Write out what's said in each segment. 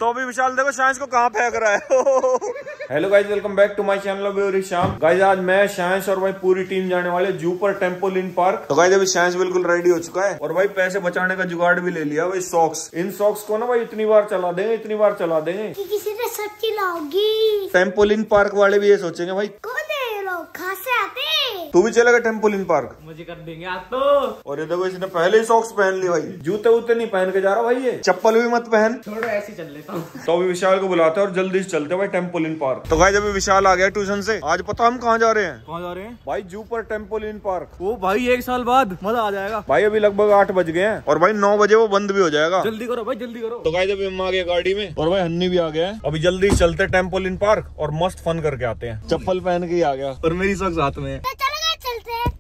तो अभी विशाल देखो शांस को कहाँ फेंक रहा है। Hello guys, welcome back to my channel शाम। गाइस आज मैं शांस और भाई पूरी टीम जाने वाले जू पर टेम्पोलिन पार्क। तो गाइस अभी शांस बिल्कुल रेडी हो चुका है और भाई पैसे बचाने का जुगाड़ भी ले लिया भाई। सॉक्स, इन सॉक्स को ना भाई इतनी बार चला देंगे कि किसी ने सच्ची लाओगी। टेम्पोलिन पार्क वाले भी ये सोचेंगे भाई कौन है ये लोग, कहाँ से आते? तू भी चलेगा टेम्पोलिन पार्क? मुझे कर देंगे आज तो। और ये देखो इसने पहले ही सॉक्स पहन ली भाई। जूते वूते नहीं पहन के जा रहा भाई, ये चप्पल भी मत पहन। थोड़ा ऐसे चल लेता हूँ। तो अभी विशाल को बुलाते हैं और जल्दी से चलते हैं भाई टेम्पोलिन पार्क। तो भाई जब विशाल आ गया ट्यूशन से, आज पता हम कहाँ जा रहे हैं? कहाँ जा रहे हैं भाई? जू पर टेम्पोलिन पार्क। ओ भाई 1 साल बाद मजा आ जाएगा भाई। अभी लगभग 8 बज गए हैं और भाई 9 बजे वो बंद भी हो जाएगा। जल्दी करो भाई, जल्दी करो। तो गाइस अभी हम आ गए गाड़ी में और भाई हन्नी भी आ गया है। अभी जल्दी चलते टेम्पोलिन पार्क और मस्त फन करके आते हैं। चप्पल पहन के ही आ गया और मेरी सॉक्स हाथ में है। चलते हैं।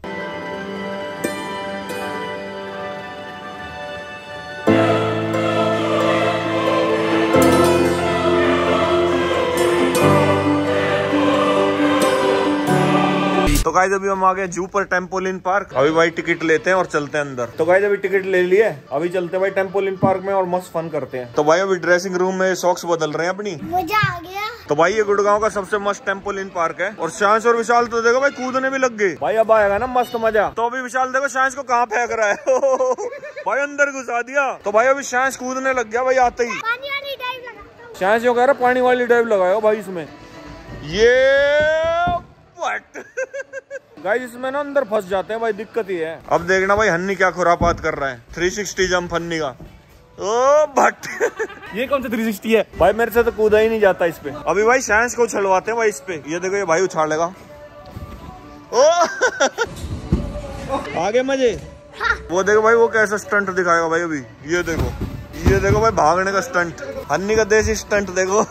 तो गाइस अभी हम आ गए जू पर टेम्पोलिन पार्क। अभी भाई टिकट लेते हैं और चलते हैं अंदर। तो गाइस अभी टिकट ले लिए, अभी चलते हैं भाई टेम्पोलिन पार्क में और मस्त फन करते हैं। तो भाई अभी ड्रेसिंग रूम में सॉक्स बदल रहे हैं अपनी। मजा आ गया। तो भाई ये गुड़गांव का सबसे मस्त टेम्पोलिन पार्क है और शांस और विशाल तो देखो भाई कूदने भी लग गए भाई। अब आएगा ना मस्त मजा। तो अभी विशाल देखो शांस को कहाँ फेंक रहा है। भाई अंदर घुसा दिया। तो भाई अभी शांस कूदने लग गया भाई आते ही। पानी वाली डाइव लगाता हूं। शांस जो कह रहा पानी वाली डाइव लगाओ भाई इसमें। ये गाइस इसमें ना अंदर फंस जाते हैं भाई, दिक्कत ही है। अब देखना भाई हन्नी क्या खुरापात कर रहा है। 360 जंप हन्नी का। ओ भट्ट। ये कौन सा 360 है भाई? मेरे से तो कूदा ही नहीं जाता इस पे। अभी भाई शांस को उछलवाते हैं भाई इस पे। ये देखो ये भाई उछालेगा। ओ आगे मजे। हाँ। वो देखो भाई वो कैसा स्टंट दिखाएगा भाई अभी। ये देखो भाई भागने का स्टंट। हन्नी का देसी स्टंट देखो।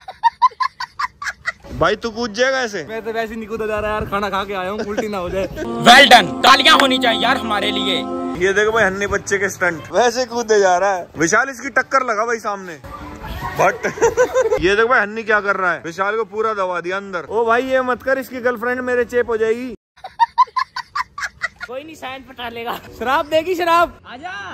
भाई तू कूद जाएगा ऐसे? मैं तो वैसे नहीं कूदा जा रहा यार, खाना खा के आया हूँ, उल्टी ना हो जाए। वेल डन, तालियां होनी चाहिए यार हमारे लिए। ये देखो भाई हन्नी बच्चे के स्टंट वैसे कूदे जा रहा है। विशाल इसकी टक्कर लगा भाई सामने। बट ये देखो भाई हन्नी क्या कर रहा है। विशाल को पूरा दबा दिया अंदर। ओ भाई ये मत कर, इसकी गर्लफ्रेंड मेरे चेप हो जाएगी। कोई नहीं, साइन पटा लेगा। शराब देगी, शराब। आजा।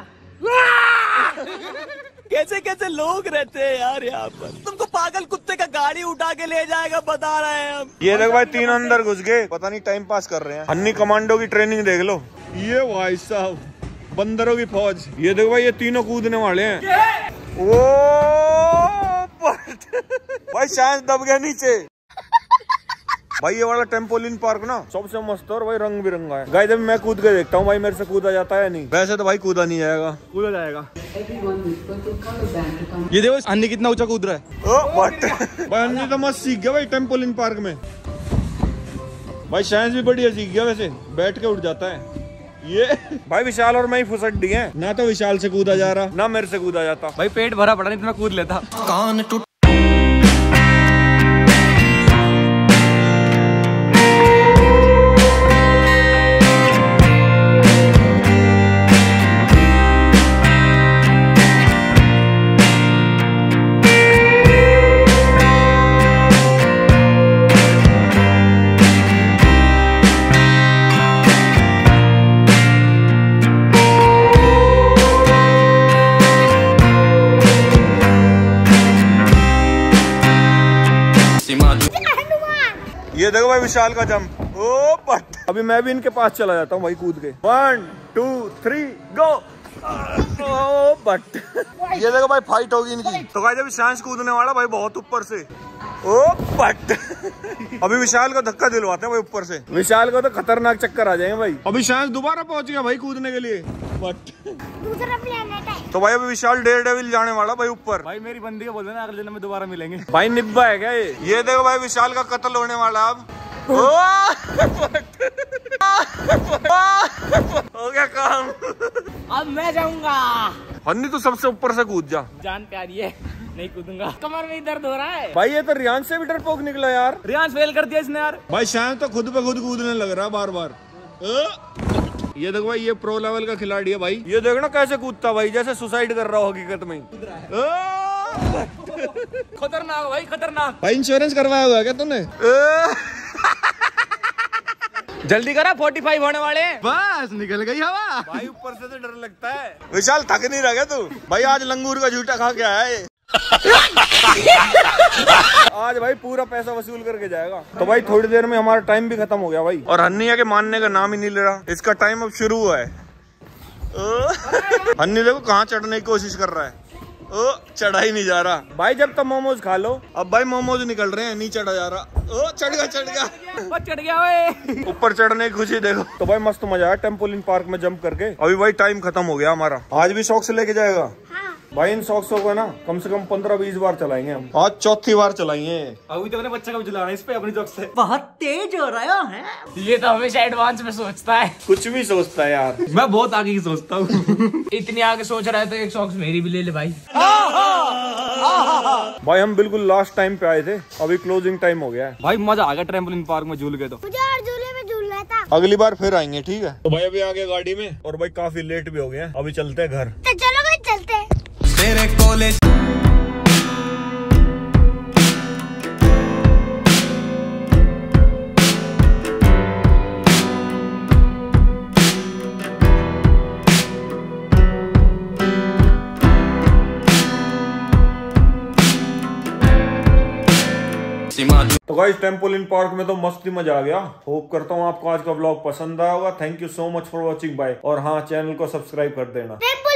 कैसे कैसे लोग रहते हैं यार यहाँ पर। तुमको पागल कुत्ते का गाड़ी उठा के ले जाएगा, बता रहे हैं हम। ये देखो भाई 3 अंदर घुस गए, पता नहीं टाइम पास कर रहे हैं। हन्नी कमांडो की ट्रेनिंग देख लो। ये भाई साहब बंदरों की फौज। ये देखो भाई ये तीनों कूदने वाले हैं। ओ भाई शायद दब गया नीचे। भाई ये वाला टेम्पोलिन पार्क ना सबसे मस्त और भाई रंग बिरंगा है। गाइस जब मैं कूद के देखता हूँ भाई मेरे से कूदा जाता है नहीं। वैसे तो भाई कूदा नहीं जाएगा। कूदा जाएगा। ये देखो अन्नी कितना ऊंचा कूद रहा है। ओ बट भाई अन्नी तो मस्त सीख गया भाई टेम्पोलिन पार्क में। भाई शायद भी बढ़िया सीख गया, वैसे बैठ के उठ जाता है। ये भाई विशाल और मैं ही फुसट दिए हैं ना। तो विशाल से कूदा जा रहा ना मेरे से कूदा जाता। भाई पेट भरा पड़ा, नहीं तो मैं कूद लेता। कान टूट। ये देखो भाई विशाल का जंप। ओ बट अभी मैं भी इनके पास चला जाता हूँ भाई कूद के। 1 2 3 गो। ओ बट ये देखो भाई फाइट होगी इनकी। तो भाई जब शांस कूदने वाला भाई बहुत ऊपर से। ओ बट अभी विशाल को धक्का दिलवाते हैं भाई ऊपर से। विशाल को तो खतरनाक चक्कर आ जाएंगे भाई। अभी शांस दोबारा पहुंच गया भाई कूदने के लिए। बट दूसरा प्लेनेट है। तो भाई अभी विशाल डेयरडेविल जाने वाला भाई ऊपर। भाई मेरी बंदी को बोल देना अगले दिन में दोबारा मिलेंगे। भाई निब्बा है क्या ये? ये देखो भाई विशाल का कत्ल होने वाला अब। हो गया काम। अब मैं जाऊंगा। हन्नी तो सबसे ऊपर से कूद जा। जान प्यारी है, नहीं कूदूंगा, कमर में दर्द हो रहा है। भाई ये तो रियांश से भी डरपोक निकला यार। रियांश फेल कर दिया इसने यार। भाई शायद तो खुद पे खुद कूदने लग रहा है बार बार। ये देखो भाई ये प्रो लेवल का खिलाड़ी है भाई। ये देखो ना कैसे कूदता भाई, जैसे सुसाइड कर रहा हो हकीकत में। खतरनाक भाई, खतरनाक। भाई इंश्योरेंस करवाया हुआ क्या तूने? जल्दी करा, 45 होने वाले। बस निकल गई हवा। भाई ऊपर से तो डर लगता है। विशाल थक नहीं रहा क्या तू? भाई आज लंगूर का झूठा खा के आया है। आज भाई पूरा पैसा वसूल करके जाएगा। तो भाई थोड़ी देर में हमारा टाइम भी खत्म हो गया भाई, और हन्नी के मानने का नाम ही नहीं ले रहा। इसका टाइम अब शुरू हुआ है। हन्नी देखो कहाँ चढ़ने की कोशिश कर रहा है। ओ चढ़ा ही नहीं जा रहा भाई। जब तक मोमोज खा लो। अब भाई मोमोज निकल रहे हैं, नहीं चढ़ा जा रहा। ओ चढ़ गया चढ़ गया ऊपर चढ़ने की खुशी देखो। तो भाई मस्त मजा आया ट्रैम्पोलिन पार्क में जंप करके। अभी भाई टाइम खत्म हो गया हमारा। आज भी शौक से लेके जाएगा भाई। इन सॉक्सों को ना कम से कम 15-20 बार चलाएंगे हम। आज चौथी बार चलाएंगे। अभी तो अपने बच्चा का चलाना है इस पे अपनी जॉक से। बहुत तेज हो रहा है ये तो हमेशा एडवांस में सोचता है। कुछ भी सोचता है यार। मैं बहुत आगे की सोचता हूँ। इतनी आगे सोच रहा है तो एक सॉक्स मेरी भी ले ले भाई। भाई हम बिल्कुल लास्ट टाइम पे आए थे, अभी क्लोजिंग टाइम हो गया है। भाई मजा आ गया ट्रैम्पोलिन पार्क में झूल गए तो। मुझे और झूले में झूलना था। अगली बार फिर आएंगे ठीक है। तो भाई अभी आ गए गाड़ी में, और भाई काफी लेट भी हो गए हैं। अभी चलते हैं घर। तो चलो भाई चलते हैं। तेरे कॉलेज तो गाइस ट्रैम्पोलिन पार्क में तो मस्ती मजा आ गया। होप करता हूँ आपको आज का व्लॉग पसंद आया होगा। Thank you so much for watching bye. और हाँ, चैनल को सब्सक्राइब कर देना।